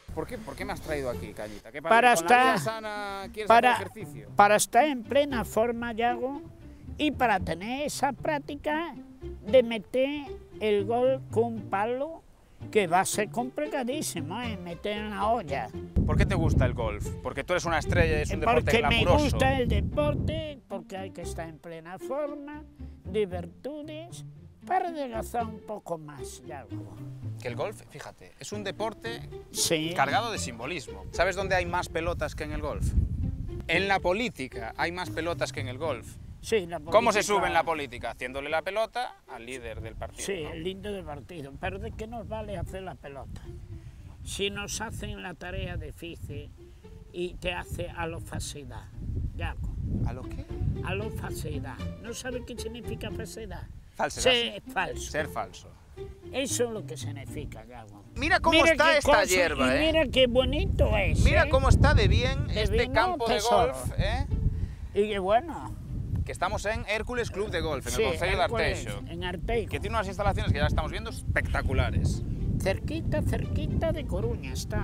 ¿Por qué me has traído aquí, Cañita? ¿Qué Para con la vida estar, sana quieres hacer ejercicio? para estar en plena forma, Yago, y para tener esa práctica de meter el gol con un palo, que va a ser complicadísimo, meter en la olla. ¿Por qué te gusta el golf? Porque tú eres una estrella y es un deporte glamuroso. Porque me gusta el deporte, porque hay que estar en plena forma, de virtudes, para adelgazar un poco más, Yago. Que el golf, fíjate, es un deporte Sí. cargado de simbolismo. ¿Sabes dónde hay más pelotas que en el golf? En la política hay más pelotas que en el golf. Sí, la política... ¿Cómo se sube en la política? Haciéndole la pelota al líder del partido. Sí, ¿no? el líder del partido. Pero ¿de qué nos vale hacer la pelota? Si nos hacen la tarea difícil y te hace a lo falsedad, Yago. ¿A lo qué? A lo falsedad. ¿No sabe qué significa falsedad? Falsedad. Ser falso. Ser falso. Eso es lo que significa, Yago. Mira cómo está qué esta cosa, hierba, y mira qué bonito es. Mira cómo está de bien De este bien, campo de tesoro. golf, Y qué bueno. que estamos en Hércules Club de Golf, en Sí, el Concello de Hércules, Arteixo, en Arteixo. que tiene unas instalaciones que ya estamos viendo espectaculares. Cerquita, cerquita de Coruña está.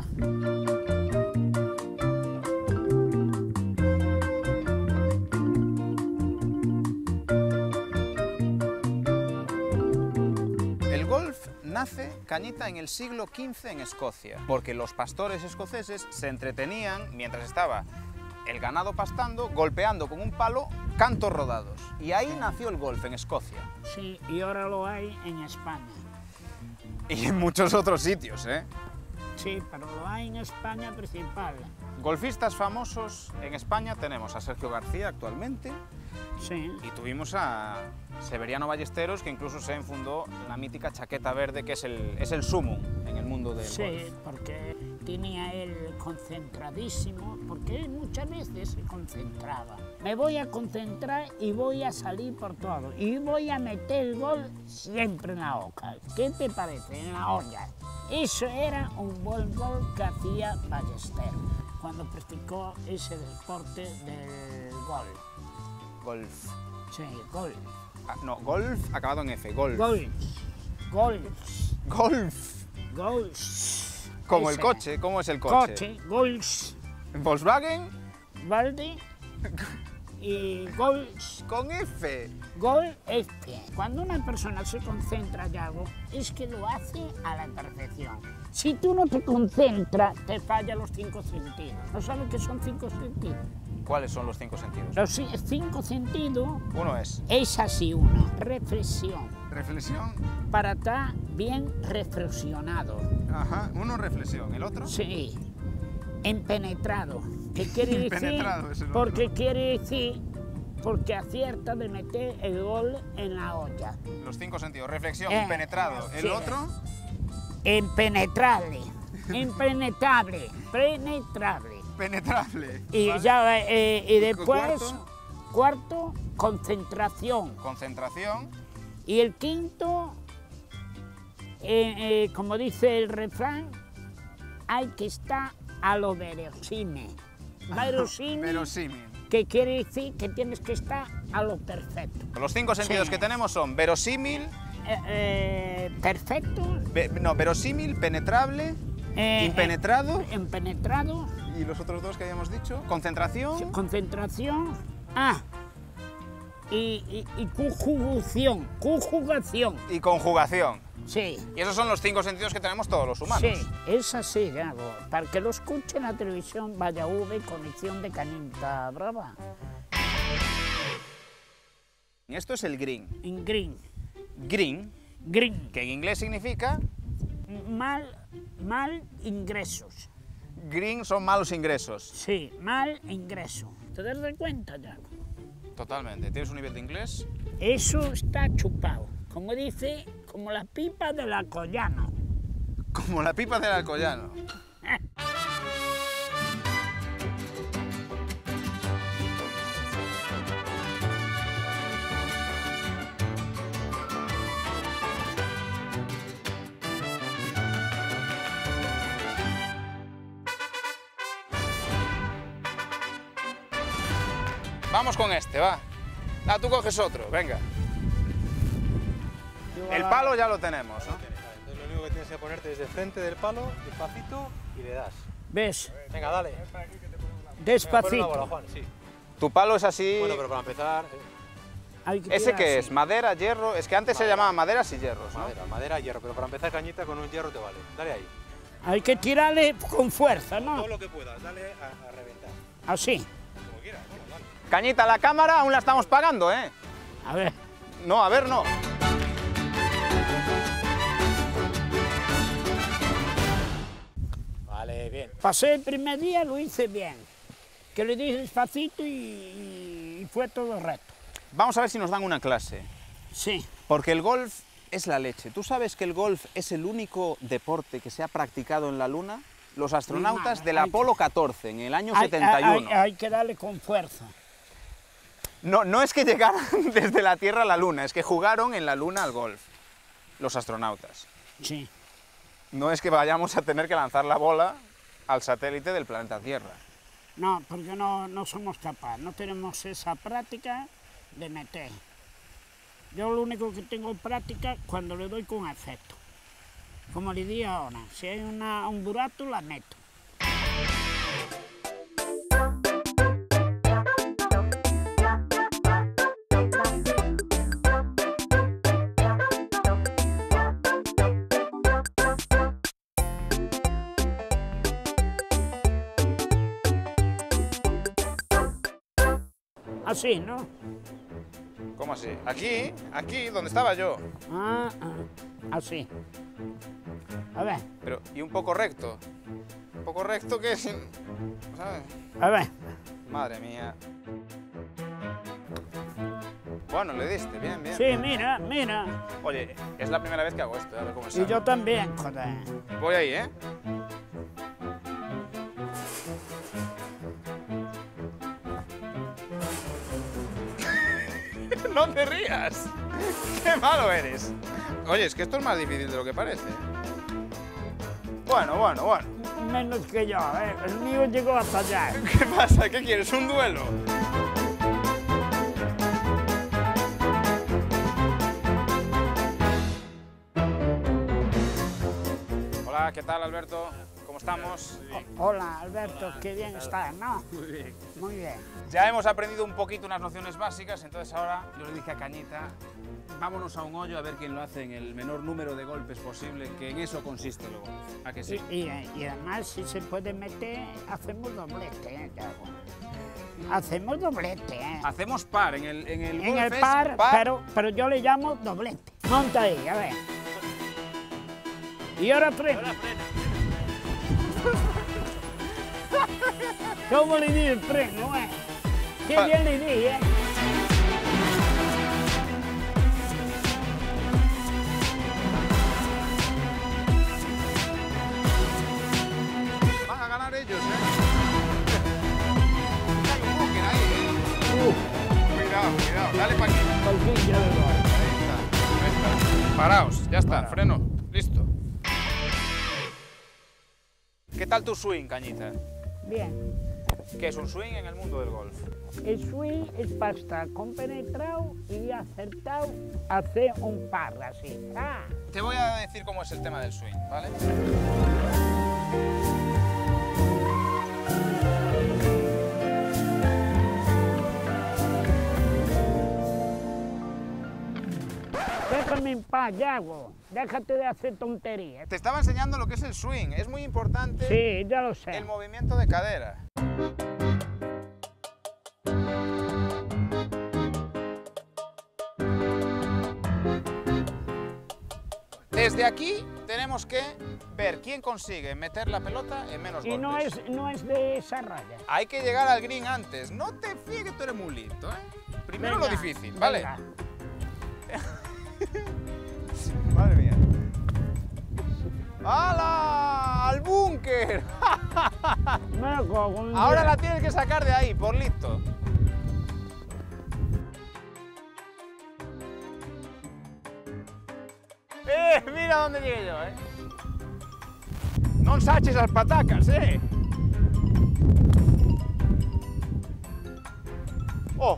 El golf nace, Cañita, en el siglo XV en Escocia, porque los pastores escoceses se entretenían mientras estaba el ganado pastando, golpeando con un palo cantos rodados. Y ahí nació el golf, en Escocia. Sí, y ahora lo hay en España. Y en muchos otros sitios, Sí, pero lo hay en España principal. Golfistas famosos en España tenemos a Sergio García actualmente Sí. y tuvimos a Severiano Ballesteros, que incluso se fundó la mítica chaqueta verde, que es el sumum en el mundo del Sí, golf. porque tenía él concentradísimo, porque él muchas veces se concentraba. Me voy a concentrar y voy a salir por todo. Y voy a meter el gol siempre en la boca. ¿Qué te parece? En la olla. Eso era un buen gol que hacía Ballesteros cuando practicó ese deporte del gol. Golf. Sí, gol. Ah, no, golf acabado en F, golf. Gols. Gols. Golf. Gols. Como el Ese. coche, ¿cómo es el coche? Coche, gols. Volkswagen Valde y gols. con F. Gol F. Cuando una persona se concentra, Yago, es que lo hace a la perfección. Si tú no te concentras, te fallan los 5 sentidos. ¿No sabes qué son 5 sentidos? ¿Cuáles son los 5 sentidos? Los 5 sentidos Uno es es así uno, reflexión, reflexión. para estar bien reflexionado. Ajá, uno reflexión, el otro. Sí, empenetrado. ¿Qué quiere decir? Empenetrado es el otro. Porque quiere decir porque acierta de meter el gol en la olla. Los 5 sentidos, reflexión, penetrado. El sí. otro, Impenetrable, impenetrable, penetrable. penetrable. Y, ¿vale? ya, y después, cuarto. cuarto, concentración. Concentración. Y el quinto, como dice el refrán, hay que estar a lo verosímil. Verosímil, Verosímil. que quiere decir que tienes que estar a lo perfecto. Los 5 sentidos Sí. que tenemos son verosímil, Perfecto, verosímil, penetrable, impenetrado impenetrado, y los otros dos que habíamos dicho, concentración. concentración, y conjugación, conjugación, Y conjugación. sí. Y esos son los 5 sentidos que tenemos todos los humanos. Sí, es así, Gago. Para que lo escuche en la televisión, vaya V, conexión de Cañita Brava. Y esto es el green. En green, Green, green, que en inglés significa mal ingresos. green son malos ingresos. Sí, mal ingreso. ¿Te das de cuenta, Gago? Totalmente. ¿Tienes un nivel de inglés? Eso está chupado. Como dice, como la pipa del Alcoyano. Como la pipa del Alcoyano. Vamos con este, va. Ah, tú coges otro, venga. El palo ya lo tenemos, ¿no? Entonces lo único que tienes que ponerte desde frente del palo, despacito, y le das. ¿Ves? Venga, dale. Despacito. Venga, pon una bola, Juan, sí. Tu palo es así... Bueno, pero para empezar... Hay que ¿Ese tirar qué así. es? ¿Madera, hierro? Es que antes se llamaban maderas y hierros, ¿no? Madera, hierro, pero para empezar cañita con un hierro te vale. Dale ahí. Hay que tirarle con fuerza, Todo ¿no? lo que puedas, dale a reventar. Así. Como quieras, dale. Cañita, la cámara aún la estamos pagando, ¿eh? A ver. No, a ver, no. Vale, bien. Pasé el primer día, lo hice bien. Que le dije despacito y fue todo recto. Vamos a ver si nos dan una clase. Sí. Porque el golf es la leche. ¿Tú sabes que el golf es el único deporte que se ha practicado en la Luna? Los astronautas del Apolo 14, en el año 71. Hay que darle con fuerza. No es que llegaran desde la Tierra a la Luna, es que jugaron en la Luna al golf, los astronautas. Sí. No es que vayamos a tener que lanzar la bola al satélite del planeta Tierra. No, porque no somos capaces, no tenemos esa práctica de meter. Yo lo único que tengo en práctica cuando le doy con efecto. Como le di ahora, si hay un burato, la meto. Así, ¿no? ¿Cómo así? Aquí, donde estaba yo. Así. A ver, Pero, y un poco recto. Un poco recto que sin... ¿Sabes? a ver. Madre mía. Bueno, le diste, bien, bien. Sí, mira, mira. Oye, es la primera vez que hago esto, a ver cómo Y sale. yo también, joder. Voy ahí, ¿eh? No te rías. Qué malo eres. Oye, es que esto es más difícil de lo que parece. Bueno. Menos que yo, ¿eh? El mío llegó hasta allá. ¿Qué pasa? ¿Qué quieres? ¿Un duelo? Hola, ¿qué tal, Alberto? ¿Cómo estamos? Hola, Alberto, qué bien estás, ¿no? Muy bien. Muy bien. Ya hemos aprendido un poquito unas nociones básicas, entonces ahora yo le dije a Cañita, vámonos a un hoyo a ver quién lo hace en el menor número de golpes posible, que en eso consiste el golf. ¿A que sí? Y además, si se puede meter, hacemos doblete, ¿eh? Hacemos doblete, ¿eh? Hacemos par, en el En golf el es par, pero yo le llamo doblete. Monta ahí, a ver. Y ahora frena. ¿Cómo le di el freno, eh? Qué bien le di, eh. Van a ganar ellos, ¿eh? Hay un búnker ahí, ¿eh? Cuidado, dale pa' aquí. Palquilla de gol. Ahí está. Paraos, ya está, freno, listo. ¿Qué tal tu swing, Cañita? Bien. ¿Qué es un swing en el mundo del golf? El swing es para estar compenetrado y acertado, hacer un par así. ¡Ah! Te voy a decir cómo es el tema del swing, ¿vale? Déjame en paz, Yago. Déjate de hacer tonterías. Te estaba enseñando lo que es el swing. Es muy importante Sí, ya lo sé. el movimiento de cadera. Desde aquí tenemos que ver quién consigue meter la pelota en menos Y golpes. no es de esa raya. Hay que llegar al green antes. No te fíes que tú eres muy listo, ¿eh? Primero Venga, lo difícil, ¿vale? venga. Madre mía. ¡Hala! ¡Al búnker! Me cago en Ahora Dios. la tienes que sacar de ahí, por listo. Mira dónde llegué yo, Non saches as patacas, ¡Oh!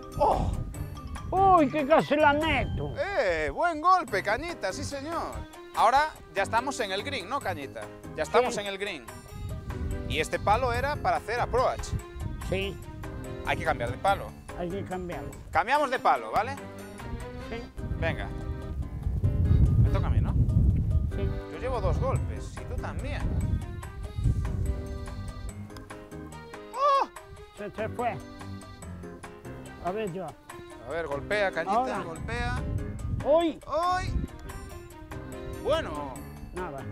¡Oh! Uy, que casi la meto. Buen golpe, Cañita, sí señor. Ahora ya estamos en el green, ¿no, Cañita? Ya estamos Sí. en el green. Y este palo era para hacer approach. Sí, Hay que cambiar de palo. hay que cambiarlo. Cambiamos de palo, ¿vale? Sí, Venga. Me toca a mí, ¿no? sí. Yo llevo 2 golpes y tú también. ¡Oh! Se te fue. A ver yo. A ver, golpea, Cañita, Ahora. golpea. ¡Uy! ¡Ay! Bueno. Nada.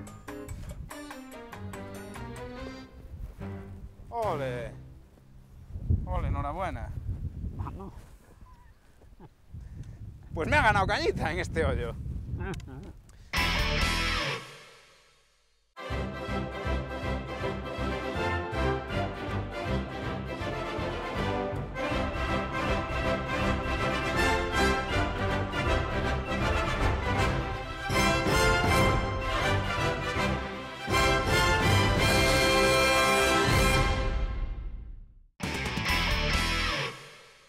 Ole. Ole, enhorabuena. Vamos. Pues me ha ganado Cañita en este hoyo. Ajá.